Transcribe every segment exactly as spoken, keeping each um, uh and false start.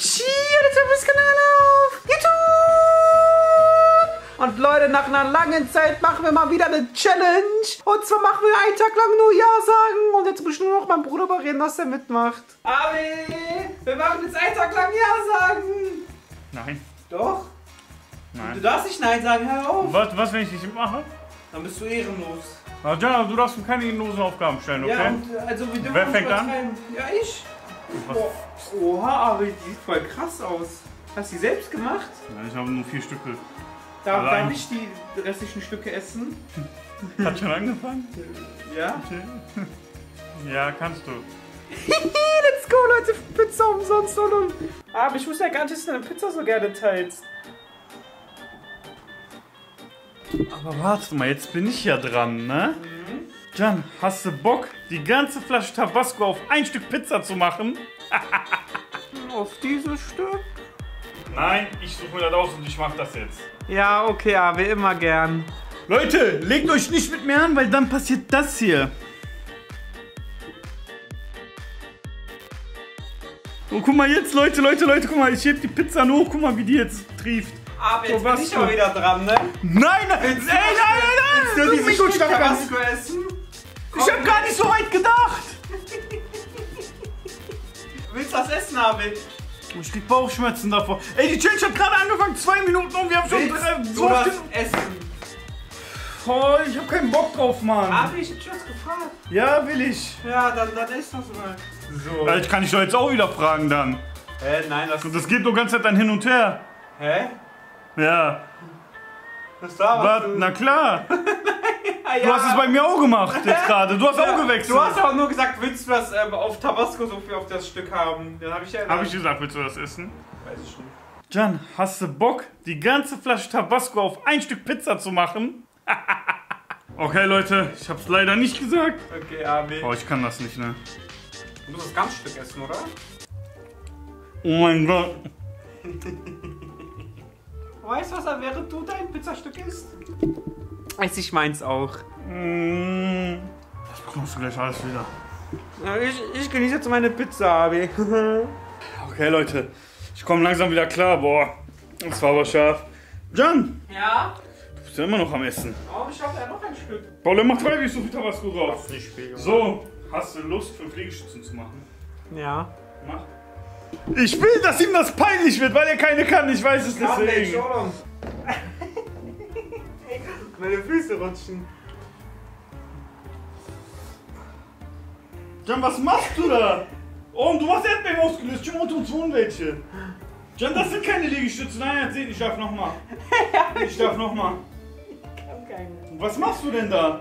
Pschi, jetzt hab ich's Kanal auf YouTube! Und Leute, nach einer langen Zeit machen wir mal wieder eine Challenge. Und zwar machen wir einen Tag lang nur Ja sagen. Und jetzt muss ich nur noch meinen Bruder überreden, dass er mitmacht. Abi, wir machen jetzt einen Tag lang Ja sagen. Nein. Doch? Nein. Du darfst nicht Nein sagen, hör auf. Was, was, wenn ich nicht mitmache? Dann bist du ehrenlos. Na, John, du darfst mir keine ehrenlosen Aufgaben stellen, okay? Ja, und, also wir dürfen Wer uns fängt an? übertreiben. Ja, ich. Was? Oh, oha, aber die sieht voll krass aus. Hast du die selbst gemacht? Nein, ich habe nur vier Stücke. Darf, Allein. darf ich die restlichen Stücke essen? Hat schon angefangen? Ja. Ja, kannst du. Let's go, Leute, Pizza umsonst. Und aber ich wusste ja gar nicht, dass du deine Pizza so gerne teilst. Aber warte mal, jetzt bin ich ja dran, ne? Mhm. Jan, hast du Bock, die ganze Flasche Tabasco auf ein Stück Pizza zu machen? Auf dieses Stück? Nein, ich suche mir das aus und ich mach das jetzt. Ja, okay, aber immer gern. Leute, legt euch nicht mit mir an, weil dann passiert das hier. Oh, guck mal jetzt, Leute, Leute, Leute, guck mal, ich heb die Pizza hoch, guck mal, wie die jetzt trieft. Aber jetzt Oh, was bin ich für- auch wieder dran, ne? Nein, nein, ey, nein, nein, nein, Willst du nein, dieses Stück Tabasco essen? Ich hab gar nicht so weit gedacht. Willst du das essen, Arvid? Ich krieg Bauchschmerzen davor. Ey, die Challenge hat gerade angefangen, zwei Minuten und wir haben schon Willst äh, du so das oft essen? voll. Ich hab keinen Bock drauf, Mann. Arvid, ich hab dich was gefragt. Ja, will ich. Ja, dann, dann isst das mal. So. Ja, ich kann dich doch jetzt auch wieder fragen dann. Hä, nein, das... Und das geht doch ganz Zeit dann hin und her. Hä? Ja. Das da was? Warte, na klar. Ah, ja. Du hast es bei mir auch gemacht jetzt gerade. Du hast auch gewechselt. Du hast auch nur gesagt, willst du das ähm, auf Tabasco so viel auf das Stück haben? Dann habe ich ja... Hab ich gesagt, willst du das essen? Weiß ich nicht. Jan, hast du Bock, die ganze Flasche Tabasco auf ein Stück Pizza zu machen? Okay, Leute, ich hab's leider nicht gesagt. Okay, Abi. Oh, ich kann das nicht, ne? Du musst das ganze Stück essen, oder? Oh mein Gott. Weißt du was, während du dein Pizzastück isst? Ess ich meins auch. Mm. Das bekommst du gleich alles wieder. Ja, ich, ich genieße jetzt meine Pizza, Abi. Okay, Leute, ich komme langsam wieder klar. Boah, das war aber scharf. Jan, Ja? du bist ja immer noch am Essen. Aber ich habe ja noch ein Stück. Paul, mach drei, wie so viel Tabasco drauf. Nicht viel. So, hast du Lust, fünf Liegestützen zu machen? Ja. Mach. Ich will, dass ihm das peinlich wird, weil er keine kann. Ich weiß es deswegen. Meine Füße rutschen. Jan, was machst du da? Oh, du hast Erdbeeren ausgelöst. Schon unter uns wohnen welche. Jan, das sind keine Liegestütze. Nein, erzähl, ich darf nochmal. Ich darf nochmal. Ich kann keine. Was machst du denn da?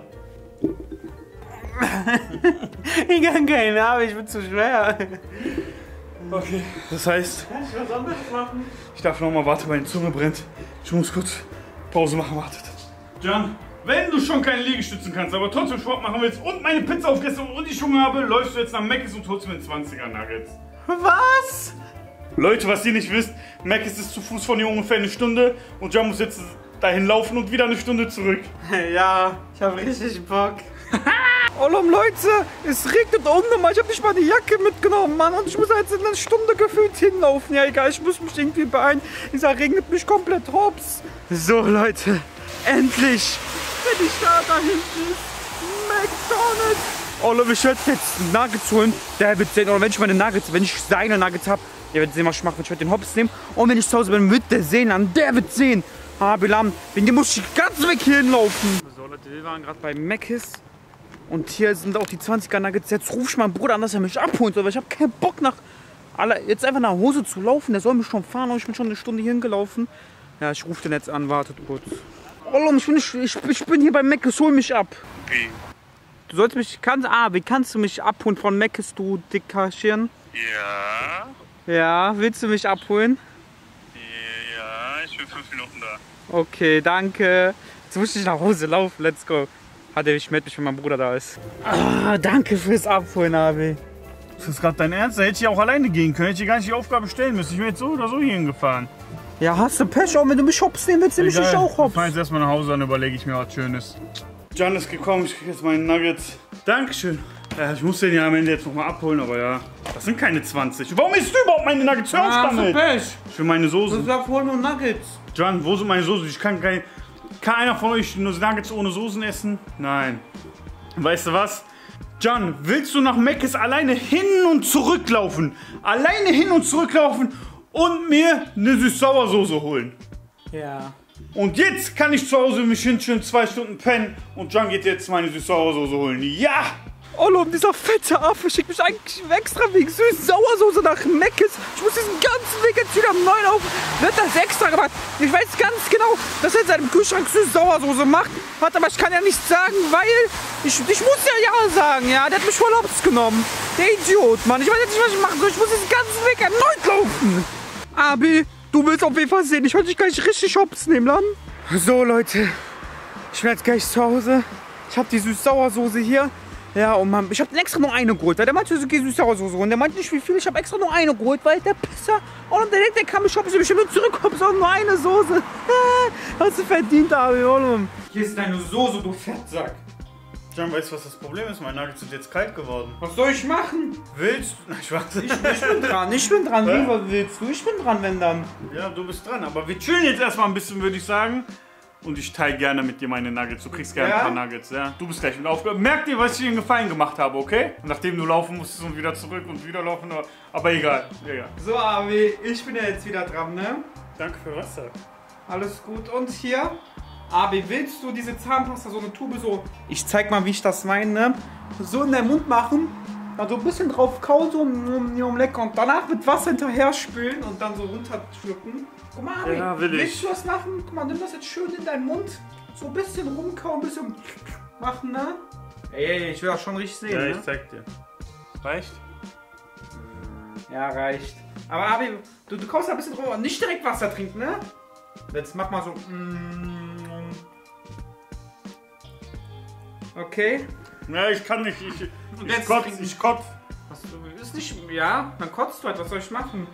Ich kann keine, aber ich bin zu schwer. Okay, das heißt, Kann ich was anderes machen? ich darf nochmal, warte, meine Zunge brennt. Ich muss kurz Pause machen, wartet. Jan, wenn du schon keine Liegestützen kannst, aber trotzdem Sport machen willst und meine Pizza aufgegessen und ich Hunger habe, läufst du jetzt nach Mc's und holst mir zwanziger Nuggets. Was? Leute, was ihr nicht wisst, Mc's ist zu Fuß von hier ungefähr eine Stunde und Jan muss jetzt dahin laufen und wieder eine Stunde zurück. Ja, ich hab richtig Bock. Ollum, Leute, es regnet unnormal. Ich hab nicht mal die Jacke mitgenommen, Mann. Und ich muss jetzt in einer Stunde gefühlt hinlaufen. Ja, egal, ich muss mich irgendwie beeilen. Dieser regnet mich komplett hops. So, Leute, endlich bin ich da. Da hinten ist McDonald's. Ollum, ich werde jetzt Nuggets holen. Der wird sehen, oder wenn ich meine Nuggets, wenn ich seine Nuggets habe, der wird sehen, was ich mache. Ich werde den Hops nehmen. Und wenn ich zu Hause bin, wird der sehen. An der wird sehen. Ah, Bilam, wegen dem muss ich ganz weg hier hinlaufen. So, Leute, wir waren gerade bei Mc's. Und hier sind auch die zwanziger Nuggets. Jetzt ruf ich meinen Bruder an, dass er mich abholt. Aber ich habe keinen Bock, nach aller, jetzt einfach nach Hause zu laufen. Der soll mich schon fahren und ich bin schon eine Stunde hier hingelaufen. Ja, ich rufe den jetzt an. Wartet kurz. Ollum, ich bin, ich, ich bin hier bei Mc's. Hol mich ab. Wie? Du sollst mich... Kannst, ah, wie kannst du mich abholen von Mc's, du Dickerchen? Ja, Ja, willst du mich abholen? ja, ich bin fünf Minuten da. Okay, danke. Jetzt muss ich nach Hause laufen. Let's go. Hat er, ich melde mich, wenn mein Bruder da ist. Ah, danke fürs Abholen, Abi. Ist das gerade dein Ernst? Da hätte ich auch alleine gehen können. Hätte ich gar nicht die Aufgabe stellen müssen. Ich wäre jetzt so oder so hier hingefahren. Ja, hast du Pech, auch wenn du mich hops nehmen willst, nehme ich dich auch Ich hops. fahre jetzt erstmal nach Hause, dann überlege ich mir was Schönes. Jan ist gekommen, ich kriege jetzt meine Nuggets. Dankeschön. Ja, ich muss den ja am Ende jetzt nochmal abholen, aber ja. Das sind keine zwanzig. Warum isst du überhaupt meine Nuggets? Hör auf Ah, damit! Pech. Ich will meine Soße. Du sagst wohl nur Nuggets. John, wo sind meine Soßen? Ich kann kein... Kann einer von euch nur Nuggets ohne Soßen essen? Nein. Weißt du was? John, willst du nach Mc's alleine hin und zurücklaufen? Alleine hin und zurücklaufen und mir eine Süß-Sauersoße holen? Ja. Und jetzt kann ich zu Hause mich hinstellen, zwei Stunden pennen und John geht jetzt meine Süß-Sauersoße holen. Ja! Ollum, dieser fette Affe schickt mich eigentlich extra wegen Süß-Sauersoße nach Mc's. Ich muss diesen ganzen Weg jetzt wieder am neuen auf. Wird das extra gemacht. Ich weiß ganz genau, dass er in seinem Kühlschrank Süß-Sauersoße macht. Warte, aber ich kann ja nichts sagen, weil ich, ich muss ja ja sagen, ja. Der hat mich voll hops genommen. Der Idiot, Mann. Ich weiß jetzt nicht, was ich machen soll. Ich muss diesen ganzen Weg erneut laufen. Abi, du willst auf jeden Fall sehen. Ich wollte dich gleich richtig hops nehmen, Laden. So, Leute. Ich bin jetzt gleich zu Hause. Ich habe die Süß-Sauersoße hier. Ja, und Mann, ich habe extra nur eine geholt, weil der meinte, so geht Süß-Sauersoße und der meinte nicht wie viel, ich habe extra nur eine geholt, weil der Pisser, oh, der denkt, der kann mich shoppen, ich nur zurückkommen, so nur eine Soße. Hast du verdient, Abi, Ollum. Hier ist deine Soße, du Fettsack. John, weißt du, was das Problem ist? Meine Nuggets sind jetzt kalt geworden. Was soll ich machen? Willst du? Ich warte. Ich, ich bin dran, ich bin dran, wie was willst du? Ich bin dran, wenn dann. Ja, du bist dran, aber wir chillen jetzt erstmal ein bisschen, würde ich sagen. Und ich teile gerne mit dir meine Nuggets. Du kriegst gerne Ja? ein paar Nuggets, ja? Du bist gleich mit aufgehört. Merk dir, was ich dir einen Gefallen gemacht habe, okay? Nachdem du laufen musstest und wieder zurück und wieder laufen. Aber egal, egal. So, Abi, ich bin ja jetzt wieder dran, ne? Danke für Wasser. Alles gut. Und hier, Abi, willst du diese Zahnpasta, so eine Tube, so, ich zeig mal, wie ich das meine, so in den Mund machen, dann so ein bisschen drauf kauen, so um, um lecker und danach mit Wasser hinterher spülen und dann so runterschlucken. Guck mal, Abi, Ja, will ich. willst du das machen? Guck mal, nimm das jetzt schön in deinen Mund, so ein bisschen rumkauen, ein bisschen machen, ne? Ey, ey, ich will das schon richtig sehen, Ja, ne? ich zeig dir. Reicht? Ja, reicht. Aber Abi, du, du kaust da ein bisschen rum, nicht direkt Wasser trinken, ne? Jetzt mach mal so. Okay. Ja, ich kann nicht. Ich, Und ich jetzt kotz, trinken. ich kotz. Was, du ist nicht. Ja, dann kotzt du halt, was soll ich machen?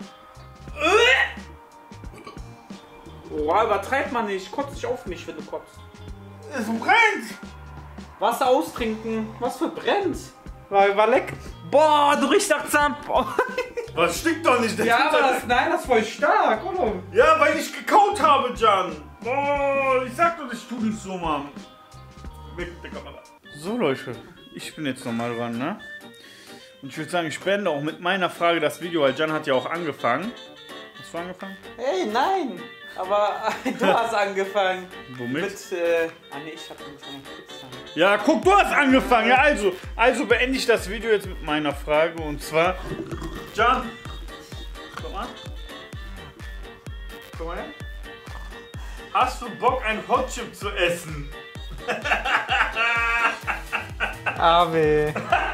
Oh, übertreib mal nicht. Kotz dich auf mich, wenn du kotzt. Es brennt! Wasser austrinken. Was für brennt? War, war leck. Boah, du riechst nach Zahn. Boah. Was stinkt doch nicht? Ja, aber das, nein, das ist voll stark, oder? Ja, weil ich gekaut habe, Jan. Oh, ich sag doch, ich tu nicht so, Mann. Weg mit der Kamera. So, Leute, ich bin jetzt nochmal dran, ne? Und ich würde sagen, ich beende auch mit meiner Frage das Video, weil Jan hat ja auch angefangen. Hast du angefangen? Hey, nein. Aber du hast angefangen. Womit? Mit, äh, ah ne, ich hab angefangen mit Pizza. Ja, guck, du hast angefangen. Ja, also, also beende ich das Video jetzt mit meiner Frage und zwar, Jan, komm mal. Komm mal her. Hast du Bock, ein Hotchip zu essen? Abi.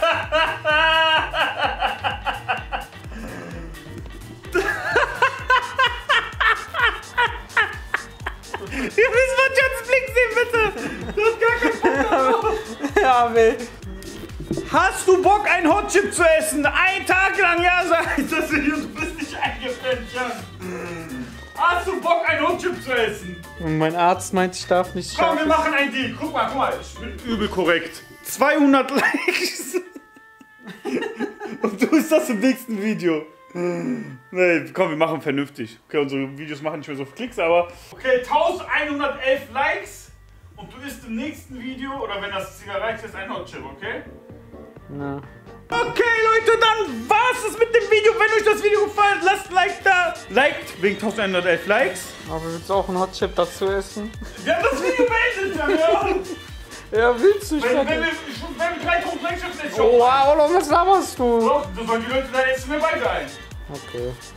Ihr müsst mal Jans Blick sehen, bitte. Du hast gar keinen Bock drauf. Abi. Hast du Bock, ein Hotchip zu essen? Ein Tag lang, ja, sag ich das hier. Du bist nicht eingepennt, Jan. Hast du Bock, ein Hotchip zu essen? Und mein Arzt meint, ich darf nicht Komm, wir scharf- machen ein Deal. Guck mal, guck mal. Ich bin übel korrekt. zweihundert Likes. Und du bist das im nächsten Video. Nee, komm, wir machen vernünftig. Okay, unsere Videos machen nicht mehr so viele Klicks, aber... Okay, elfhundertelf Likes. Und du isst im nächsten Video, oder wenn das Ziel erreicht ist, ein Hotchip, okay? Na. Okay, Leute, dann war's es mit dem Video. Wenn euch das Video gefallen hat, lasst ein Like da. Liked wegen elfhundertelf Likes. Aber willst du auch einen Hotchip dazu essen? Wir haben das Video beendet, ja. Ja, willst du? Ich Wenn, sag- wenn wir schon wenn wir dreitausend Likes haben, dann Oh, wow, was laberst du? so, dann sollen die Leute da essen mir beide ein. Okay.